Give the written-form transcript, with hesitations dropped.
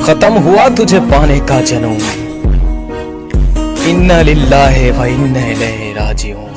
खत्म हुआ तुझे पाने का जनूं। इन्ना लिल्लाहि व इन्ना इलैहि राजिऊन।